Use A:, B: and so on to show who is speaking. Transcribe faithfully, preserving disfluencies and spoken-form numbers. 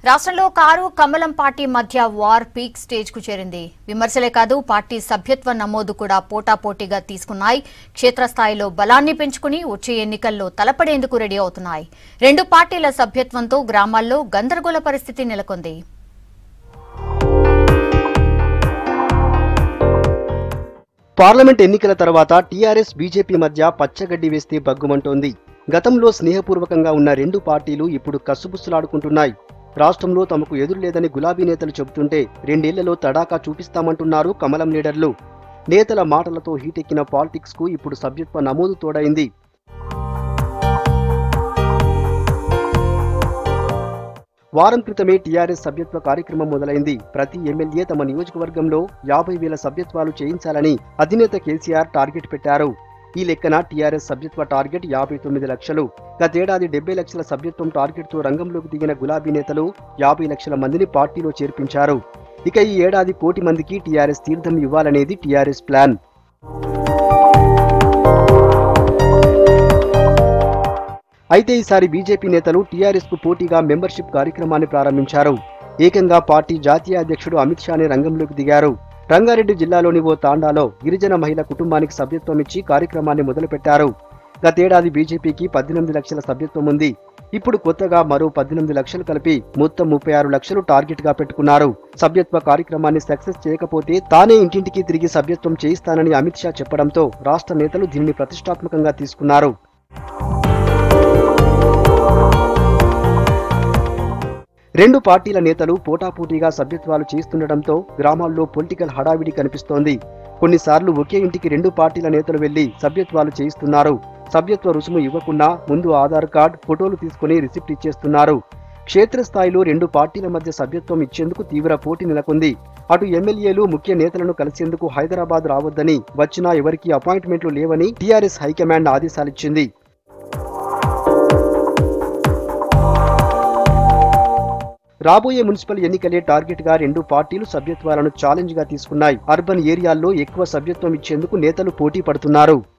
A: రాష్ట్రంలో కారు కమలం పార్టీ మధ్య వార్ పీక్ స్టేజ్ కు చేరింది. విమర్శలే కాదు పార్టీ సభ్యత్వ నమోదు కూడా పోటాపోటీగా తీసుకున్నాయి. క్షేత్రస్థాయిలో బలాన్ని పెంచుకుని వచ్చే ఎన్నికల్లో తలపడేందుకు రెడీ అవుతున్నాయి. రెండు పార్టీల సభ్యత్వంతో గ్రామాల్లో గందరగోళ పరిస్థితి నెలకొంది.
B: పార్లమెంట్ ఎన్నికల తర్వాత టీఆర్ఎస్ బీజేపీ మధ్య పచ్చగడ్డి వేస్తే బగ్గుమంటోంది. గతంలో స్నేహపూర్వకంగా ఉన్న రెండు పార్టీలు ఇప్పుడు కస్సుబుస్సులాడుకుంటున్నాయి. రాష్ట్రంలో తమకు ఎదురు లేదని గులాబీ నేతలు చెబుతుంటే రెండేళ్లలో తడాకా చూపిస్తామంటున్నారు కమలం లీడర్లు. నేతల మాటలతో హీటెక్కిన పాలిటిక్స్ కు ఇప్పుడు సభ్యత్వ నమోదు తోడైంది. వారం క్రితమే టీఆర్ఎస్ సభ్యత్వ కార్యక్రమం మొదలైంది. ప్రతి ఎమ్మెల్యే తమ నియోజకవర్గంలో యాభై వేల సభ్యత్వాలు చేయించాలని అధినేత కేసీఆర్ టార్గెట్ పెట్టారు. ఈ లెక్కన టీఆర్ఎస్ సభ్యత్వ టార్గెట్ యాభై తొమ్మిది లక్షలు. గతేడాది డెబ్బై లక్షల సభ్యత్వం టార్గెట్తో రంగంలోకి దిగిన గులాబీ నేతలు యాభై లక్షల మందిని పార్టీలో చేర్పించారు. ఇక ఈ ఏడాది కోటి మందికి టీఆర్ఎస్ తీర్థం ఇవ్వాలనేది టీఆర్ఎస్ ప్లాన్. అయితే ఈసారి బీజేపీ నేతలు టీఆర్ఎస్ కు పోటీగా మెంబర్షిప్ కార్యక్రమాన్ని ప్రారంభించారు. ఏకంగా పార్టీ జాతీయ అధ్యక్షుడు అమిత్ షానే రంగంలోకి దిగారు. రంగారెడ్డి జిల్లాలోని ఓ తాండాలో గిరిజన మహిళ కుటుంబానికి సభ్యత్వం ఇచ్చి కార్యక్రమాన్ని మొదలుపెట్టారు. గతేడాది బీజేపీకి పద్దెనిమిది లక్షల సభ్యత్వం ఉంది. ఇప్పుడు కొత్తగా మరో పద్దెనిమిది లక్షలు కలిపి మొత్తం ముప్పై ఆరు లక్షలు టార్గెట్ గా పెట్టుకున్నారు. సభ్యత్వ కార్యక్రమాన్ని సక్సెస్ చేయకపోతే తానే ఇంటింటికి తిరిగి సభ్యత్వం చేయిస్తానని అమిత్ షా చెప్పడంతో రాష్ట్ర నేతలు దీనిని ప్రతిష్టాత్మకంగా తీసుకున్నారు. రెండు పార్టీల నేతలు పోటాపోటీగా సభ్యత్వాలు చేస్తుండటంతో గ్రామాల్లో పొలిటికల్ హడావిడి కనిపిస్తోంది. కొన్నిసార్లు ఒకే ఇంటికి రెండు పార్టీల నేతలు వెళ్లి సభ్యత్వాలు చేయిస్తున్నారు. సభ్యత్వ రుసుము ఇవ్వకుండా ముందు ఆధార్ కార్డ్, ఫోటోలు తీసుకుని రిసిప్ట్ ఇచ్చేస్తున్నారు. క్షేత్రస్థాయిలో రెండు పార్టీల మధ్య సభ్యత్వం ఇచ్చేందుకు తీవ్ర పోటీ నెలకొంది. అటు ఎమ్మెల్యేలు ముఖ్య నేతలను కలిసేందుకు హైదరాబాద్ రావద్దని, వచ్చినా ఎవరికీ అపాయింట్మెంట్లు లేవని టీఆర్ఎస్ హైకమాండ్ ఆదేశాలిచ్చింది. రాబోయే మున్సిపల్ ఎన్నికలే టార్గెట్ గా రెండు పార్టీలు సభ్యత్వాలను ఛాలెంజ్ గా తీసుకున్నాయి. అర్బన్ ఏరియాల్లో ఎక్కువ సభ్యత్వం ఇచ్చేందుకు నేతలు పోటీ పడుతున్నారు.